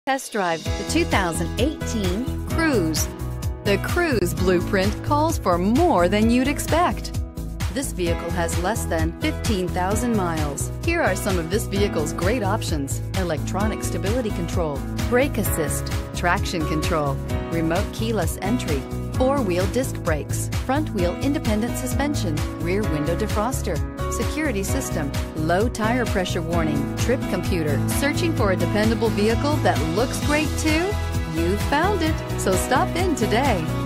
Test drive the 2018 Cruze. The Cruze blueprint calls for more than you'd expect. This vehicle has less than 15,000 miles. Here are some of this vehicle's great options: electronic stability control, brake assist, traction control, remote keyless entry, four-wheel disc brakes, front-wheel independent suspension, rear window defroster, security system, low tire pressure warning, trip computer. Searching for a dependable vehicle that looks great too? You found it, so stop in today.